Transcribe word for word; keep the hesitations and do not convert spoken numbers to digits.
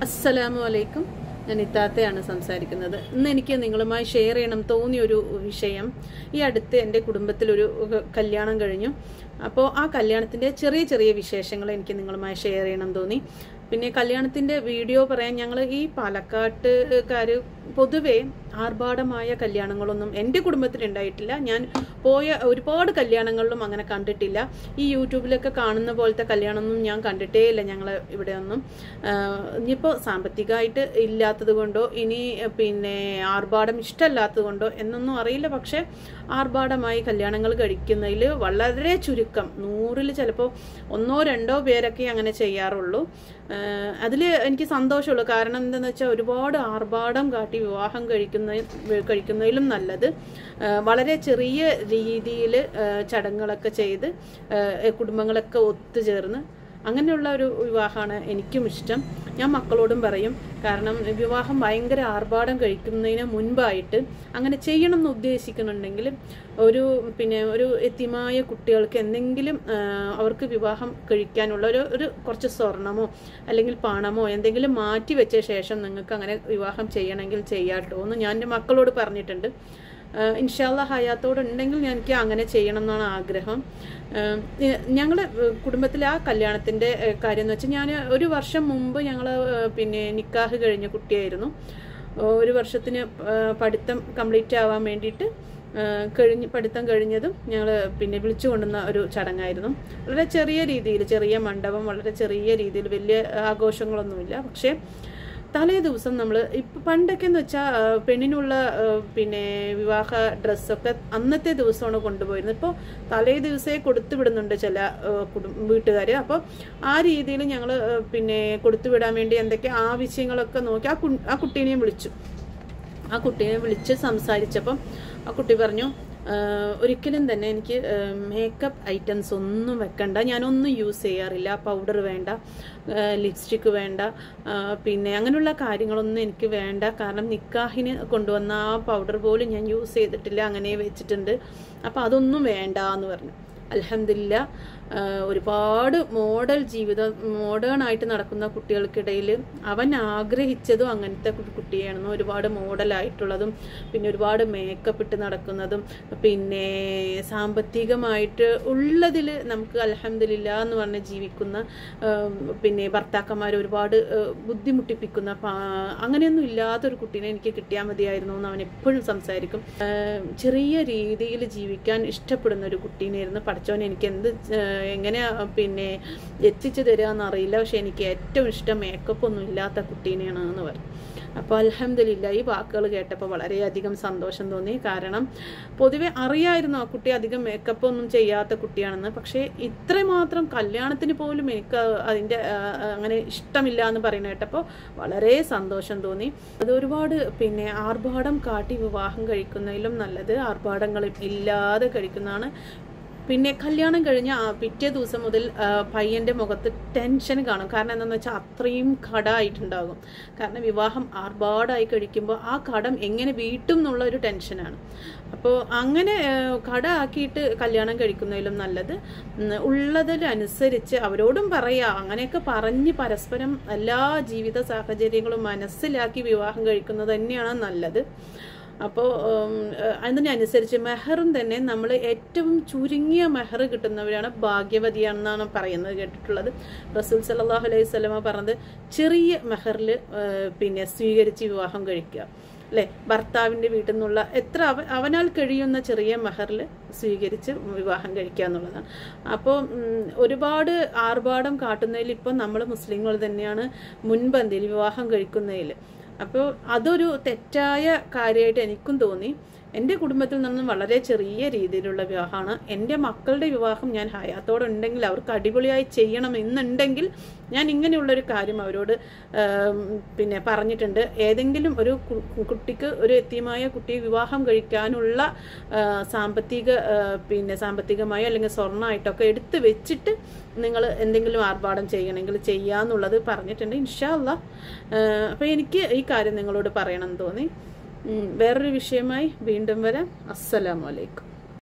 അസ്സലാമു അലൈക്കും. ഞാൻ ഇത്താത്തയാണ് സംസാരിക്കുന്നത്. ഇന്ന് എനിക്ക് നിങ്ങളുമായി ഷെയർ ചെയ്യണം തോന്നിയൊരു വിഷയം, ഈ അടുത്ത് എൻ്റെ കുടുംബത്തിലൊരു കല്യാണം കഴിഞ്ഞു. അപ്പോൾ ആ കല്യാണത്തിൻ്റെ ചെറിയ ചെറിയ വിശേഷങ്ങൾ എനിക്ക് നിങ്ങളുമായി ഷെയർ ചെയ്യണം തോന്നി. പിന്നെ കല്യാണത്തിൻ്റെ വീഡിയോ പറയാൻ, ഞങ്ങൾ ഈ പാലക്കാട്ടുകാർ പൊതുവെ ആർഭാടമായ കല്യാണങ്ങളൊന്നും എൻ്റെ കുടുംബത്തിലുണ്ടായിട്ടില്ല. ഞാൻ പോയ ഒരുപാട് കല്യാണങ്ങളിലും അങ്ങനെ കണ്ടിട്ടില്ല. ഈ യൂട്യൂബിലൊക്കെ കാണുന്ന പോലത്തെ കല്യാണമൊന്നും ഞാൻ കണ്ടിട്ടേ ഇല്ല ഞങ്ങൾ ഇവിടെ ഒന്നും. ഇനിയിപ്പോൾ സാമ്പത്തികമായിട്ട് ഇല്ലാത്തത് കൊണ്ടോ ഇനി പിന്നെ ആർഭാടം ഇഷ്ടമല്ലാത്തത് കൊണ്ടോ എന്നൊന്നും അറിയില്ല. പക്ഷെ ആർഭാടമായി കല്യാണങ്ങൾ കഴിക്കുന്നതിൽ വളരെ ചുരുക്കം, നൂറിൽ ചിലപ്പോൾ ഒന്നോ രണ്ടോ പേരൊക്കെ അങ്ങനെ ചെയ്യാറുള്ളൂ. അതിൽ എനിക്ക് സന്തോഷമുള്ളൂ. കാരണം എന്താണെന്ന് വെച്ചാൽ ഒരുപാട് ആർഭാടം കാട്ടി വിവാഹം കഴിക്കുന്ന കഴിക്കുന്നതിലും നല്ലത് വളരെ ചെറിയ രീതിയിൽ ചടങ്ങുകളൊക്കെ ചെയ്ത് കുടുംബങ്ങളൊക്കെ ഒത്തുചേർന്ന് അങ്ങനെയുള്ള ഒരു വിവാഹമാണ് എനിക്കും ഇഷ്ടം. ഞാൻ മക്കളോടും പറയും. കാരണം വിവാഹം ഭയങ്കര ആർഭാടം കഴിക്കുന്നതിന് മുൻപായിട്ട് അങ്ങനെ ചെയ്യണം എന്ന് ഉദ്ദേശിക്കുന്നുണ്ടെങ്കിൽ ഒരു പിന്നെ ഒരു എത്തിമായ കുട്ടികൾക്ക് എന്തെങ്കിലും അവർക്ക് വിവാഹം കഴിക്കാനുള്ള ഒരു ഒരു കുറച്ച് സ്വർണമോ അല്ലെങ്കിൽ പണമോ എന്തെങ്കിലും മാറ്റി വെച്ച ശേഷം നിങ്ങൾക്ക് അങ്ങനെ വിവാഹം ചെയ്യണമെങ്കിൽ ചെയ്യാട്ടോ എന്ന് ഞാൻ എൻ്റെ മക്കളോട് പറഞ്ഞിട്ടുണ്ട്. ഇൻഷാ അല്ലാഹ് ഹയാത്തോടുണ്ടെങ്കിൽ എനിക്ക് അങ്ങനെ ചെയ്യണം എന്നാണ് ആഗ്രഹം. ഞങ്ങളുടെ കുടുംബത്തിലെ ആ കല്യാണത്തിൻ്റെ കാര്യം എന്ന് വെച്ചാൽ, ഞാൻ ഒരു വർഷം മുമ്പ് ഞങ്ങൾ പിന്നെ നിക്കാഹ് കഴിഞ്ഞ കുട്ടിയായിരുന്നു. ഒരു വർഷത്തിന് പഠിത്തം കംപ്ലീറ്റ് ആവാൻ വേണ്ടിയിട്ട് കഴിഞ്ഞ് പഠിത്തം കഴിഞ്ഞതും ഞങ്ങൾ പിന്നെ വിളിച്ചു കൊണ്ടുവന്ന ഒരു ചടങ്ങായിരുന്നു. വളരെ ചെറിയ രീതിയിൽ, ചെറിയ മണ്ഡപം, വളരെ ചെറിയ രീതിയിൽ, വലിയ ആഘോഷങ്ങളൊന്നുമില്ല. പക്ഷേ തലേ ദിവസം നമ്മൾ ഇപ്പം പണ്ടൊക്കെ എന്ന് വെച്ചാൽ പെണ്ണിനുള്ള പിന്നെ വിവാഹ ഡ്രസ്സൊക്കെ അന്നത്തെ ദിവസമാണ് കൊണ്ടുപോയിരുന്നത്. ഇപ്പോൾ തലേ ദിവസമേ കൊടുത്തു വിടുന്നുണ്ട് ചില കുടുംബ വീട്ടുകാർ. അപ്പോൾ ആ രീതിയിൽ ഞങ്ങൾ പിന്നെ കൊടുത്തു വിടാൻ വേണ്ടി എന്തൊക്കെ ആവശ്യങ്ങളൊക്കെ നോക്കി ആ കു ആ കുട്ടീനെയും വിളിച്ചു. ആ കുട്ടീനെ വിളിച്ച് സംസാരിച്ചപ്പം ആ കുട്ടി പറഞ്ഞു, ഒരിക്കലും തന്നെ എനിക്ക് മേക്കപ്പ് ഐറ്റംസ് ഒന്നും വെക്കണ്ട, ഞാനൊന്നും യൂസ് ചെയ്യാറില്ല, പൗഡർ വേണ്ട, ലിപ്സ്റ്റിക്ക് വേണ്ട, പിന്നെ അങ്ങനെയുള്ള കാര്യങ്ങളൊന്നും എനിക്ക് വേണ്ട. കാരണം നിക്കാഹിന് കൊണ്ടുവന്ന ആ പൗഡർ പോലും ഞാൻ യൂസ് ചെയ്തിട്ടില്ല, അങ്ങനെ വെച്ചിട്ടുണ്ട്. അപ്പം അതൊന്നും വേണ്ട എന്ന് പറഞ്ഞു. അൽഹംദുലില്ലാ, ഒരുപാട് മോഡൽ ജീവിതം, മോഡേൺ ആയിട്ട് നടക്കുന്ന കുട്ടികൾക്കിടയിൽ അവൻ ആഗ്രഹിച്ചതും അങ്ങനത്തെ കുട്ടിയാണെന്നും, ഒരുപാട് മോഡലായിട്ടുള്ളതും, പിന്നെ ഒരുപാട് മേക്കപ്പ് ഇട്ട് നടക്കുന്നതും, പിന്നെ സാമ്പത്തികമായിട്ട് ഉള്ളതിൽ നമുക്ക് അൽഹംദുലില്ലാ എന്ന് പറഞ്ഞ് ജീവിക്കുന്ന പിന്നെ ഭർത്താക്കന്മാർ ഒരുപാട് ബുദ്ധിമുട്ടിപ്പിക്കുന്ന അങ്ങനെയൊന്നും ഇല്ലാത്തൊരു കുട്ടീനെ എനിക്ക് കിട്ടിയാൽ മതിയായിരുന്നു എന്ന് അവൻ എപ്പോഴും സംസാരിക്കും. ചെറിയ രീതിയിൽ ജീവിക്കാൻ ഇഷ്ടപ്പെടുന്ന ഒരു കുട്ടീനായിരുന്നു. പഠിച്ചവൻ എനിക്ക് എന്ത് എങ്ങനെ പിന്നെ എത്തിച്ചു തരിക എന്നറിയില്ല. പക്ഷെ എനിക്ക് ഏറ്റവും ഇഷ്ടം മേക്കപ്പ് ഒന്നും ഇല്ലാത്ത കുട്ടീനെയാണ് എന്ന് പറഞ്ഞു. അപ്പോൾ അൽഹംദുലില്ലാ, ഈ വാക്കുകൾ കേട്ടപ്പോൾ വളരെയധികം സന്തോഷം തോന്നി. കാരണം പൊതുവെ അറിയായിരുന്നു ആ കുട്ടി അധികം മേക്കപ്പ് ഒന്നും ചെയ്യാത്ത കുട്ടിയാണെന്ന്. പക്ഷേ ഇത്രമാത്രം കല്യാണത്തിന് പോലും എനിക്ക് അതിൻ്റെ അങ്ങനെ ഇഷ്ടമില്ല എന്ന് പറയുന്ന കേട്ടപ്പോൾ വളരെ സന്തോഷം തോന്നി. അത് ഒരുപാട് പിന്നെ ആർഭാടം കാട്ടി വിവാഹം കഴിക്കുന്നതിലും നല്ലത് ആർഭാടങ്ങൾ ഇല്ലാതെ കഴിക്കുന്നതാണ്. പിന്നെ കല്യാണം കഴിഞ്ഞ പിറ്റേ ദിവസം മുതൽ പയ്യൻ്റെ മുഖത്ത് ടെൻഷൻ കാണും. കാരണം എന്താണെന്ന് വെച്ചാൽ അത്രയും കടമായിട്ടുണ്ടാകും. കാരണം വിവാഹം ആർഭാടമായി കഴിക്കുമ്പോൾ ആ കടം എങ്ങനെ വീട്ടും എന്നുള്ള ഒരു ടെൻഷനാണ്. അപ്പോൾ അങ്ങനെ കട ആക്കിയിട്ട് കല്യാണം കഴിക്കുന്നതിലും നല്ലത് ഉള്ളതിനനുസരിച്ച് അവരോടും പറയാം, അങ്ങനെയൊക്കെ പറഞ്ഞ് പരസ്പരം എല്ലാ ജീവിത സാഹചര്യങ്ങളും മനസ്സിലാക്കി വിവാഹം കഴിക്കുന്നത് തന്നെയാണ് നല്ലത്. അപ്പോൾ അതിനനുസരിച്ച് മെഹറും തന്നെ നമ്മൾ ഏറ്റവും ചുരുങ്ങിയ മെഹർ കിട്ടുന്നവരാണ് ഭാഗ്യവതിയാണെന്നാണ് പറയുന്നത് കേട്ടിട്ടുള്ളത്. റസൂൽ സല്ലല്ലാഹു അലൈഹി വസല്ലമ പറഞ്ഞത് ചെറിയ മെഹറിൽ പിന്നെ സ്വീകരിച്ച് വിവാഹം കഴിക്കുക, അല്ലേ? ഭർത്താവിൻ്റെ വീട്ടിൽ നിന്നുള്ള എത്ര അവ അവനാൽ കഴിയുന്ന ചെറിയ മെഹറിൽ സ്വീകരിച്ച് വിവാഹം കഴിക്കുക എന്നുള്ളതാണ്. അപ്പോൾ ഒരുപാട് ആർഭാടം കാട്ടുന്നതിൽ ഇപ്പം നമ്മൾ മുസ്ലിങ്ങൾ തന്നെയാണ് മുൻപന്തിയിൽ വിവാഹം കഴിക്കുന്നതിൽ. അപ്പോൾ അതൊരു തെറ്റായ കാര്യമായിട്ട് എനിക്കും തോന്നി. എൻ്റെ കുടുംബത്തിൽ നിന്നും വളരെ ചെറിയ രീതിയിലുള്ള വിവാഹമാണ്. എൻ്റെ മക്കളുടെ വിവാഹം ഞാൻ ഹയാത്തോടെ ഉണ്ടെങ്കിൽ അവർക്ക് അടിപൊളിയായി ചെയ്യണം എന്നുണ്ടെങ്കിൽ ഞാൻ ഇങ്ങനെയുള്ളൊരു കാര്യം അവരോട് പിന്നെ പറഞ്ഞിട്ടുണ്ട്. ഏതെങ്കിലും ഒരു കുട്ടിക്ക്, ഒരു എത്തിയമായ കുട്ടിയെ വിവാഹം കഴിക്കാനുള്ള സാമ്പത്തിക പിന്നെ സാമ്പത്തികമായോ അല്ലെങ്കിൽ സ്വർണ്ണമായിട്ടൊക്കെ എടുത്ത് വെച്ചിട്ട് നിങ്ങൾ എന്തെങ്കിലും ആർഭാടം ചെയ്യണമെങ്കിൽ ചെയ്യാന്നുള്ളത് പറഞ്ഞിട്ടുണ്ട്. ഇൻഷാ അല്ലാഹ്. അപ്പോൾ എനിക്ക് ഈ കാര്യം നിങ്ങളോട് പറയണം എന്ന് തോന്നി. വേറൊരു വിഷയമായി വീണ്ടും വരാം. അസ്സലാമു അലൈക്കും.